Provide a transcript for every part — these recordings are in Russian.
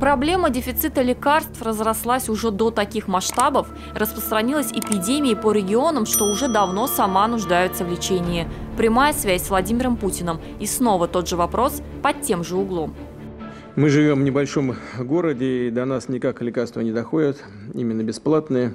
Проблема дефицита лекарств разрослась уже до таких масштабов, распространилась эпидемией по регионам, что уже давно сама нуждаются в лечении. Прямая связь с Владимиром Путиным. И снова тот же вопрос под тем же углом. Мы живем в небольшом городе, и до нас никак лекарства не доходят, именно бесплатные.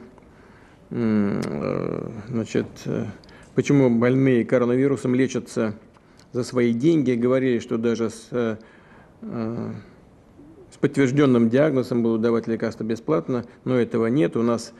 Значит, почему больные коронавирусом лечатся за свои деньги? Говорили, что даже с подтвержденным диагнозом будут давать лекарства бесплатно, но этого нет. У нас,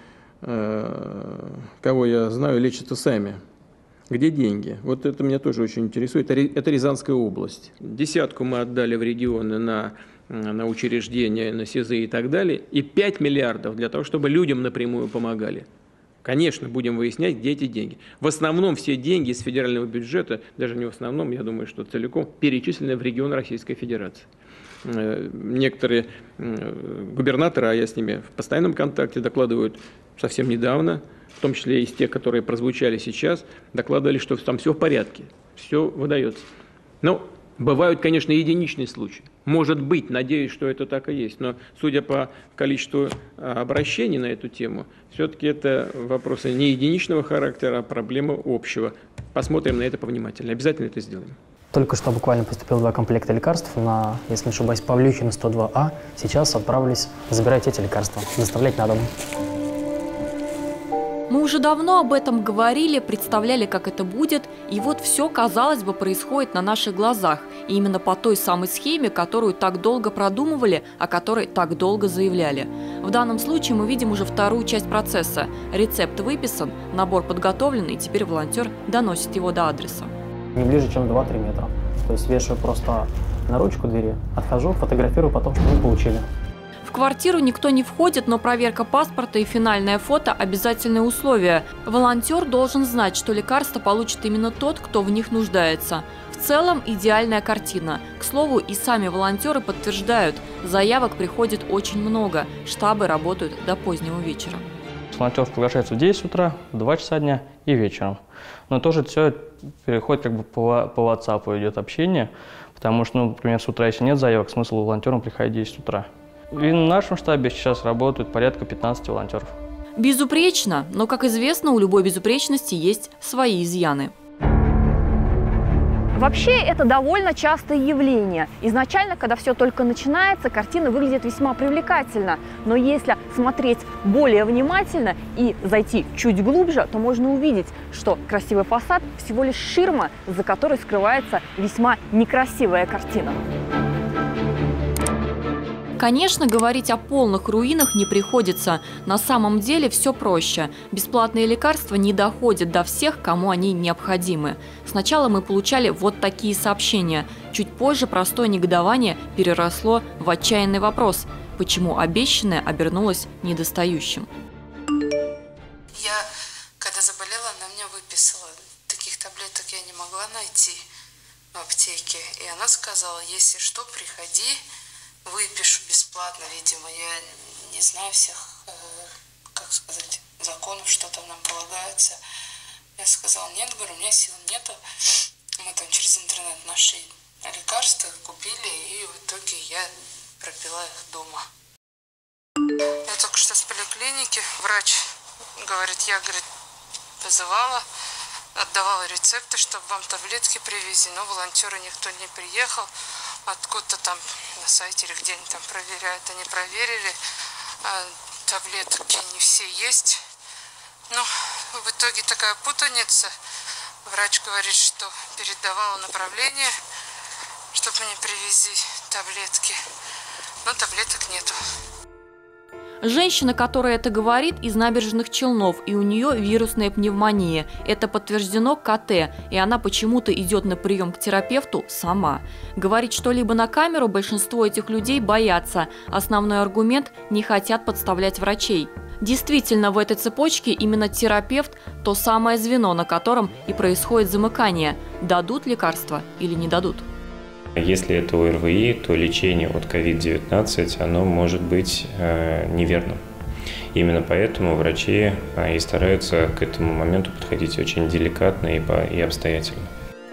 кого я знаю, лечатся сами. Где деньги? Вот это меня тоже очень интересует. Это Рязанская область. 10 мы отдали в регионы на учреждения, на СИЗы и так далее, и 5 миллиардов для того, чтобы людям напрямую помогали. Конечно, будем выяснять, где эти деньги. В основном все деньги из федерального бюджета, даже не в основном, я думаю, что целиком, перечислены в регион Российской Федерации. Некоторые губернаторы, а я с ними в постоянном контакте, докладывают совсем недавно, в том числе из тех, которые прозвучали сейчас, докладывали, что там все в порядке, все выдается. Но бывают, конечно, единичные случаи. Может быть, надеюсь, что это так и есть, но судя по количеству обращений на эту тему, все-таки это вопросы не единичного характера, а проблема общего. Посмотрим на это повнимательно. Обязательно это сделаем. Только что буквально поступило 2 комплекта лекарств на, если не ошибаюсь, Павлюхина 102А. Сейчас отправились забирать эти лекарства, доставлять на дом. Мы уже давно об этом говорили, представляли, как это будет, и вот все, казалось бы, происходит на наших глазах. И именно по той самой схеме, которую так долго продумывали, о которой так долго заявляли. В данном случае мы видим уже вторую часть процесса. Рецепт выписан, набор подготовлен, и теперь волонтер доносит его до адреса. Не ближе, чем 2-3 метра. То есть вешаю просто на ручку двери, отхожу, фотографирую потом, что мы получили. В квартиру никто не входит, но проверка паспорта и финальное фото – обязательные условия. Волонтер должен знать, что лекарства получит именно тот, кто в них нуждается. В целом идеальная картина. К слову, и сами волонтеры подтверждают, заявок приходит очень много, штабы работают до позднего вечера. Волонтер приглашается в 10 утра, в 2 часа дня и вечером. Но тоже все переходит как бы по WhatsApp идет общение, потому что, например, с утра, если нет заявок, смысл волонтерам приходить в 10 утра. И в нашем штабе сейчас работают порядка 15 волонтеров. Безупречно, но, как известно, у любой безупречности есть свои изъяны. Вообще, это довольно частое явление. Изначально, когда все только начинается, картина выглядит весьма привлекательно. Но если смотреть более внимательно и зайти чуть глубже, то можно увидеть, что красивый фасад всего лишь ширма, за которой скрывается весьма некрасивая картина. Конечно, говорить о полных руинах не приходится. На самом деле все проще. Бесплатные лекарства не доходят до всех, кому они необходимы. Сначала мы получали вот такие сообщения. Чуть позже простое негодование переросло в отчаянный вопрос, почему обещанное обернулось недостающим. Я, когда заболела, она мне выписала. Таких таблеток я не могла найти в аптеке. И она сказала, если что, приходи. Выпишу бесплатно, видимо, я не знаю всех, как сказать, законов, что там нам полагается. Я сказала, нет, говорю, у меня сил нету. Мы там через интернет нашли лекарства, купили, и в итоге я пропила их дома. Я только что с поликлиники, врач говорит, я, говорит, вызывала, отдавала рецепты, чтобы вам таблетки привезли, но волонтеры никто не приехал. Откуда-то там на сайте или где-нибудь там проверяют, они проверили, таблетки не все есть. Ну, в итоге такая путаница. Врач говорит, что передавала направление, чтобы мне привезли таблетки, но таблеток нету. Женщина, которая это говорит, из Набережных Челнов, и у нее вирусная пневмония. Это подтверждено КТ, и она почему-то идет на прием к терапевту сама. Говорить что-либо на камеру большинство этих людей боятся. Основной аргумент – не хотят подставлять врачей. Действительно, в этой цепочке именно терапевт – то самое звено, на котором и происходит замыкание. Дадут лекарства или не дадут? Если это ОРВИ, то лечение от COVID-19 оно может быть неверным. Именно поэтому врачи и стараются к этому моменту подходить очень деликатно и обстоятельно.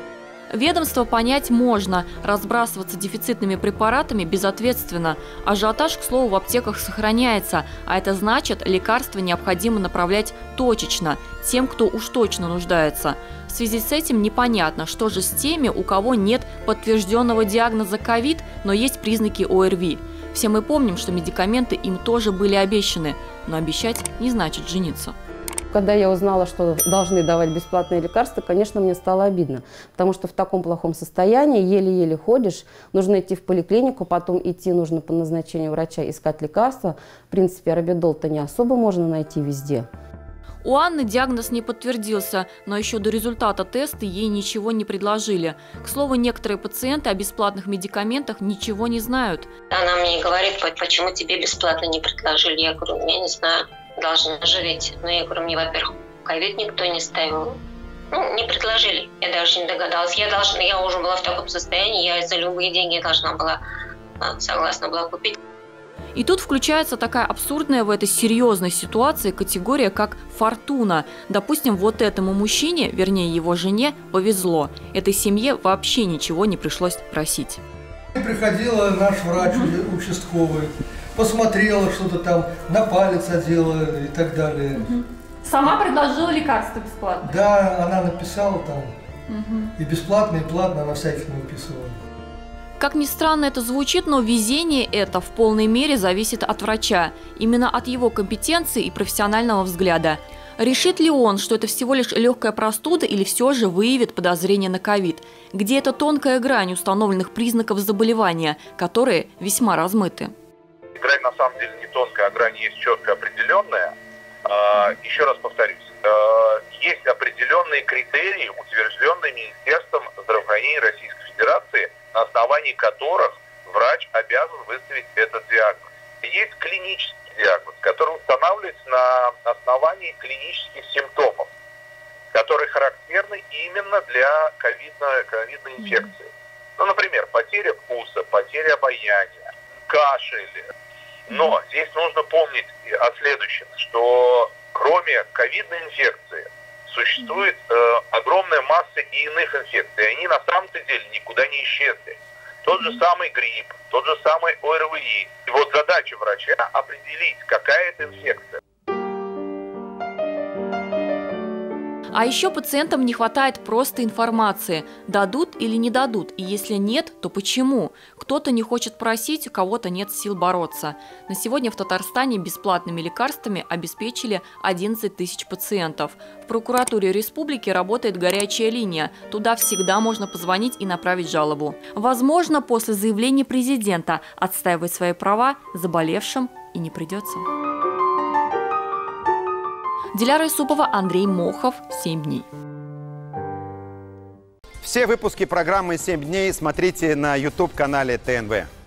Ведомство понять можно. Разбрасываться дефицитными препаратами безответственно. Ажиотаж, к слову, в аптеках сохраняется. А это значит, лекарства необходимо направлять точечно, тем, кто уж точно нуждается. В связи с этим непонятно, что же с теми, у кого нет подтвержденного диагноза ковид, но есть признаки ОРВИ. Все мы помним, что медикаменты им тоже были обещаны. Но обещать не значит жениться. Когда я узнала, что должны давать бесплатные лекарства, конечно, мне стало обидно, потому что в таком плохом состоянии еле-еле ходишь, нужно идти в поликлинику, потом идти нужно по назначению врача искать лекарства. В принципе, арабидол-то не особо можно найти везде. У Анны диагноз не подтвердился, но еще до результата теста ей ничего не предложили. К слову, некоторые пациенты о бесплатных медикаментах ничего не знают. Она мне говорит, почему тебе бесплатно не предложили. Я говорю, я не знаю. Должна же ведь. Но я говорю, мне, во-первых, ковид никто не ставил. Не предложили. Я даже не догадалась. Я уже была в таком состоянии, я за любые деньги согласна была купить. И тут включается такая абсурдная в этой серьезной ситуации категория, как фортуна. Допустим, вот этому мужчине, вернее его жене, повезло. Этой семье вообще ничего не пришлось просить. Приходила наш врач участковый. Посмотрела, что-то там на палец одела и так далее. Сама предложила лекарства бесплатно? Да, она написала там. И бесплатно, и платно, она всяких выписывала. Как ни странно это звучит, но везение это в полной мере зависит от врача. Именно от его компетенции и профессионального взгляда. Решит ли он, что это всего лишь легкая простуда или все же выявит подозрение на ковид? Где эта тонкая грань установленных признаков заболевания, которые весьма размыты? Грань на самом деле не тонкая, а грань есть четко определенная. Еще раз повторюсь, есть определенные критерии, утвержденные Министерством здравоохранения Российской Федерации, на основании которых врач обязан выставить этот диагноз. Есть клинический диагноз, который устанавливается на основании клинических симптомов, которые характерны именно для ковидной инфекции. Ну, например, потеря вкуса, потеря обоняния, кашель. Но здесь нужно помнить о следующем, что кроме ковидной инфекции существует огромная масса и иных инфекций. Они на самом-то деле никуда не исчезли. Тот же самый грипп, тот же самый ОРВИ. И вот задача врача определить, какая это инфекция. А еще пациентам не хватает просто информации, дадут или не дадут, и если нет, то почему? Кто-то не хочет просить, у кого-то нет сил бороться. На сегодня в Татарстане бесплатными лекарствами обеспечили 11 тысяч пациентов. В прокуратуре республики работает горячая линия, туда всегда можно позвонить и направить жалобу. Возможно, после заявления президента отстаивать свои права заболевшим и не придется. Диляра Исупова, Андрей Мохов, 7 дней. Все выпуски программы «7 дней» смотрите на YouTube-канале ТНВ.